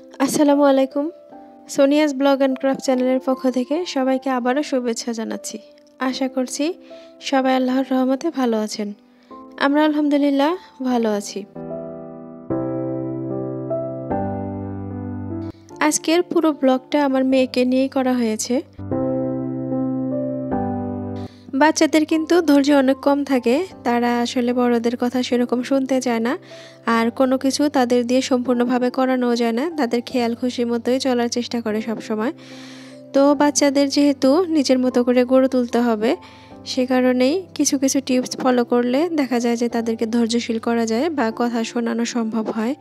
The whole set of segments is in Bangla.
আসসালামু আলাইকুম। সোনিয়াস ব্লগ অ্যান্ড ক্রাফট চ্যানেলের পক্ষ থেকে সবাইকে আবারও শুভেচ্ছা জানাচ্ছি। আশা করছি সবাই আল্লাহর রহমতে ভালো আছেন। আমরা আলহামদুলিল্লাহ ভালো আছি। আজকের পুরো ব্লগটা আমার মেয়েকে নিয়েই করা হয়েছে। বাচ্চাদের কিন্তু ধৈর্য অনেক কম থাকে, তারা আসলে বড়দের কথা সেরকম শুনতে চায় না, আর কোনো কিছু তাদের দিয়ে সম্পূর্ণভাবে করানোও যায় না, তাদের খেয়াল খুশি মতোই চলার চেষ্টা করে সব সময়। তো বাচ্চাদের যেহেতু নিজের মতো করে গড়ে তুলতে হবে, সে কারণেই কিছু কিছু টিপস ফলো করলে দেখা যায় যে তাদেরকে ধৈর্যশীল করা যায় বা কথা শোনানো সম্ভব হয়।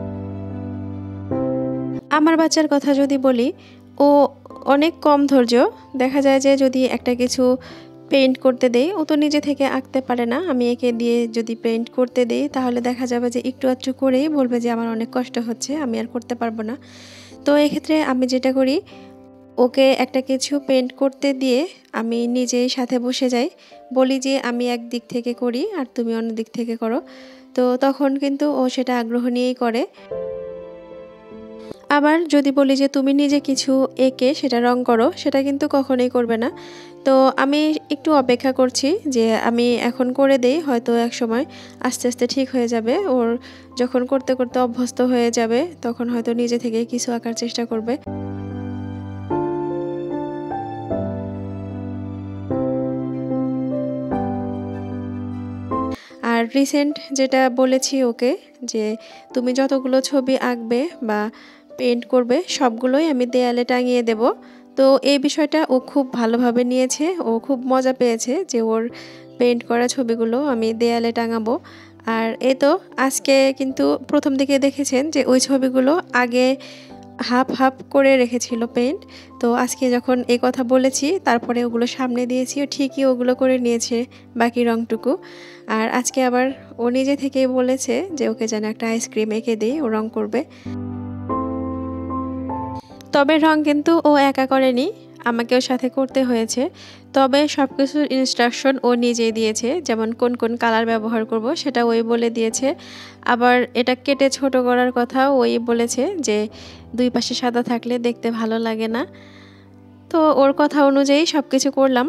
আমার বাচ্চার কথা যদি বলি, ও অনেক কম ধৈর্য। দেখা যায় যে যদি একটা কিছু পেইন্ট করতে দেই, ও তো নিজে থেকে আঁকতে পারে না, আমি একে দিয়ে যদি পেইন্ট করতে দেই তাহলে দেখা যাবে যে একটু আধটু করেই বলবে যে আমার অনেক কষ্ট হচ্ছে, আমি আর করতে পারবো না। তো এক্ষেত্রে আমি যেটা করি, ওকে একটা কিছু পেইন্ট করতে দিয়ে আমি নিজেই সাথে বসে যাই, বলি যে আমি এক দিক থেকে করি আর তুমি অন্য দিক থেকে করো। তো তখন কিন্তু ও সেটা আগ্রহ নিয়েই করে। আবার যদি বলি যে তুমি নিজে কিছু এঁকে সেটা রং করো, সেটা কিন্তু কখনোই করবে না। তো আমি একটু অপেক্ষা করছি যে আমি এখন করে দেই, হয়তো এক সময় আস্তে আস্তে ঠিক হয়ে যাবে। ওর যখন করতে করতে অভ্যস্ত হয়ে যাবে তখন হয়তো নিজে থেকে কিছু আঁকার চেষ্টা করবে। আর রিসেন্ট যেটা বলেছি ওকে, যে তুমি যতগুলো ছবি আঁকবে বা পেইন্ট করবে সবগুলোই আমি দেয়ালে টাঙিয়ে দেব। তো এই বিষয়টা ও খুব ভালোভাবে নিয়েছে, ও খুব মজা পেয়েছে যে ওর পেইন্ট করা ছবিগুলো আমি দেয়ালে টাঙাবো। আর এই তো আজকে কিন্তু প্রথম দিকে দেখেছেন যে ওই ছবিগুলো আগে হাফ হাফ করে রেখেছিল পেইন্ট। তো আজকে যখন এই কথা বলেছি তারপরে ওগুলো সামনে দিয়েছি, ও ঠিকই ওগুলো করে নিয়েছে বাকি রংটুকু। আর আজকে আবার ও নিজে থেকেই বলেছে যে ওকে যেন একটা আইসক্রিম এঁকে দিই, ও রং করবে। তবে রং কিন্তু ও একা করেনি, আমাকেও সাথে করতে হয়েছে। তবে সব কিছুর ইনস্ট্রাকশন ও নিজেই দিয়েছে, যেমন কোন কোন কালার ব্যবহার করব সেটা ওই বলে দিয়েছে। আবার এটা কেটে ছোট করার কথাও ওই বলেছে যে দুই পাশে সাদা থাকলে দেখতে ভালো লাগে না। তো ওর কথা অনুযায়ী সব কিছু করলাম।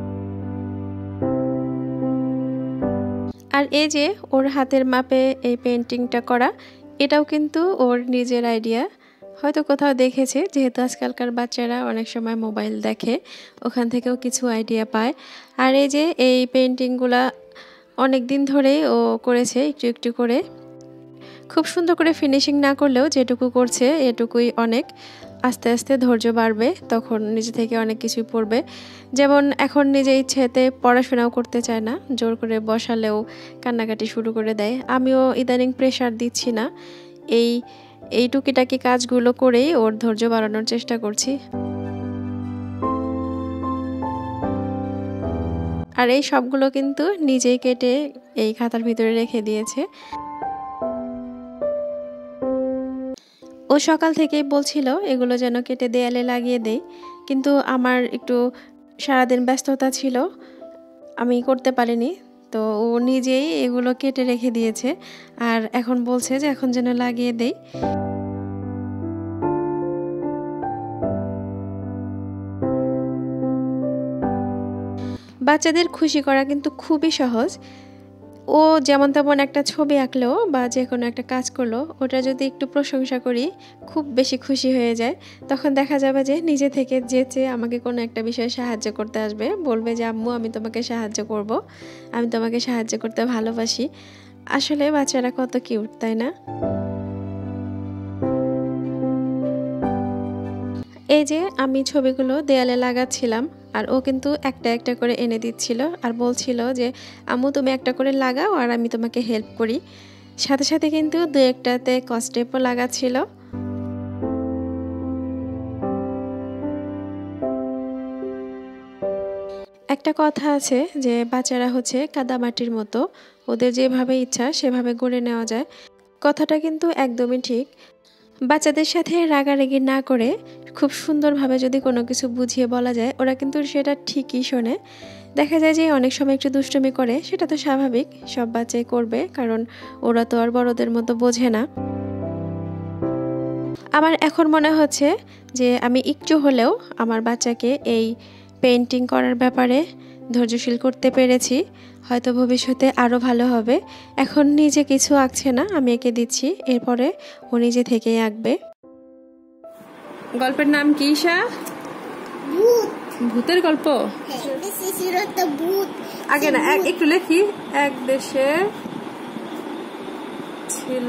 আর এই যে ওর হাতের মাপে এই পেন্টিংটা করা, এটাও কিন্তু ওর নিজের আইডিয়া। হয়তো কোথাও দেখেছে, যেহেতু আজকালকার বাচ্চারা অনেক সময় মোবাইল দেখে, ওখান থেকেও কিছু আইডিয়া পায়। আর এই যে এই পেন্টিংগুলা অনেক দিন ধরেই ও করেছে একটু একটু করে। খুব সুন্দর করে ফিনিশিং না করলেও যেটুকু করছে এটুকুই অনেক। আস্তে আস্তে ধৈর্য বাড়বে, তখন নিজে থেকে অনেক কিছুই পড়বে। যেমন এখন নিজে ইচ্ছেতে পড়াশোনাও করতে চায় না, জোর করে বসালেও কান্নাকাটি শুরু করে দেয়। আমিও ইদানিং প্রেশার দিচ্ছি না, এই টুকিটাকি কাজগুলো করেই ওর ধৈর্য বাড়ানোর চেষ্টা করছি। আর এই সবগুলো কিন্তু নিজেই কেটে এই খাতার ভিতরে রেখে দিয়েছে। ও সকাল থেকেই বলছিল এগুলো যেন কেটে দেয়ালে লাগিয়ে দেই, কিন্তু আমার একটু সারাদিন ব্যস্ততা ছিল, আমি করতে পারিনি। তো ও নিজেই এগুলো কেটে রেখে দিয়েছে, আর এখন বলছে যে এখন যেন লাগিয়ে দেই। বাচ্চাদের খুশি করা কিন্তু খুবই সহজ। ও যেমন তেমন একটা ছবি আঁকলেও বা যে কোনো একটা কাজ করলো, ওটা যদি একটু প্রশংসা করি খুব বেশি খুশি হয়ে যায়। তখন দেখা যাবে যে নিজে থেকে যেচে আমাকে কোনো একটা বিষয়ে সাহায্য করতে আসবে, বলবে যে আম্মু আমি তোমাকে সাহায্য করব, আমি তোমাকে সাহায্য করতে ভালোবাসি। আসলে বাচ্চারা কত কিউট, তাই না? এই যে আমি ছবিগুলো দেয়ালে লাগাচ্ছিলাম, আর ও কিন্তু একটা একটা করে এনে দিচ্ছিল আর বলছিল যে আম্মু তুমি একটা করে লাগাও আর আমি তোমাকে হেল্প করি। সাথে সাথে কিন্তু দু একটাতে কস্টেপও লাগাচ্ছিল। একটা কথা আছে যে বাচ্চারা হচ্ছে কাদামাটির মতো, ওদের যেভাবে ইচ্ছা সেভাবে গড়ে নেওয়া যায়। কথাটা কিন্তু একদমই ঠিক। বাচ্চাদের সাথে রাগারাগি না করে খুব সুন্দরভাবে যদি কোনো কিছু বুঝিয়ে বলা যায়, ওরা কিন্তু সেটা ঠিকই শোনে। দেখা যায় যে অনেক সময় একটু দুষ্টুমি করে, সেটা তো স্বাভাবিক, সব বাচ্চাই করবে, কারণ ওরা তো আর বড়দের মতো বোঝে না। আমার এখন মনে হচ্ছে যে আমি একটু হলেও আমার বাচ্চাকে এই পেন্টিং করার ব্যাপারে ধৈর্যশীল করতে পেরেছি। হয়তো ভবিষ্যতে আরও ভালো হবে। এখন নিজে কিছু আঁকছে না, আমি এঁকে দিচ্ছি, এরপরে ও নিজে থেকেই আঁকবে। গল্পের নাম কি ঈশা? ভূতের গল্প? আগে না, একটু লেখি। এক দেশে ছিল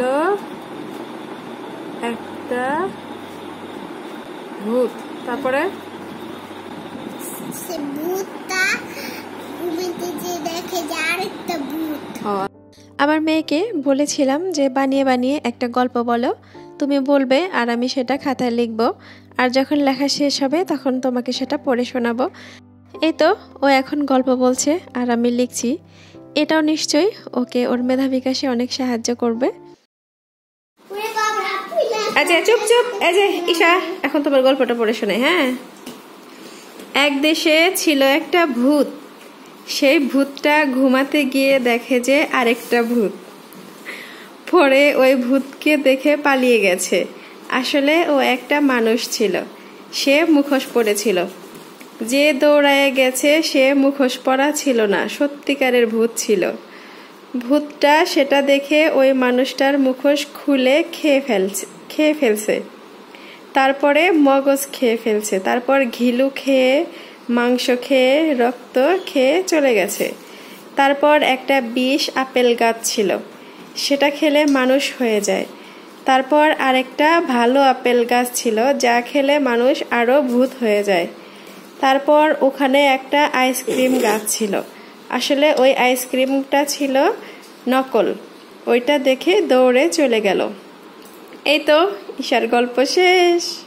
একটা ভূত, তারপরে আমার মেয়েকে বলেছিলাম যে বানিয়ে বানিয়ে একটা গল্প বলো, তুমি বলবে আর আমি সেটা খাতায় লিখব, আর যখন লেখা শেষ হবে তখন তোমাকে সেটা পড়ে শোনাবো। এই তো ও এখন গল্প বলছে আর আমি লিখছি। এটাও নিশ্চয়ই ওকে ওর মেধা বিকাশে অনেক সাহায্য করবে। আচ্ছা চুপ চুপ, এই যে ঈশা, এখন তোমার গল্পটা পড়ে শোনাই। হ্যাঁ। এক দেশে ছিল একটা ভূত। সেই ভূতটা ঘুমাতে গিয়ে দেখে যে আরেকটা ভূত। পরে ওই ভূতকে দেখে পালিয়ে গেছে। আসলে ও একটা মানুষ ছিল, সে মুখোশ পরেছিল। যে দৌড়ায় গেছে সে মুখোশ পরা ছিল না, সত্যিকারের ভূত ছিল। ভূতটা সেটা দেখে ওই মানুষটার মুখোশ খুলে খেয়ে ফেলছে। তারপরে মগজ খেয়ে ফেলছে, তারপর ঘিলু খেয়ে, মাংস খেয়ে, রক্ত খেয়ে চলে গেছে। তারপর একটা বিষ আপেল গাছ ছিল, সেটা খেলে মানুষ হয়ে যায়। তারপর আরেকটা ভালো আপেল গাছ ছিল, যা খেলে মানুষ আরো ভূত হয়ে যায়। তারপর ওখানে একটা আইসক্রিম গাছ ছিল। আসলে ওই আইসক্রিমটা ছিল নকল। ওইটা দেখে দৌড়ে চলে গেল। এই তো ঈশার গল্প শেষ।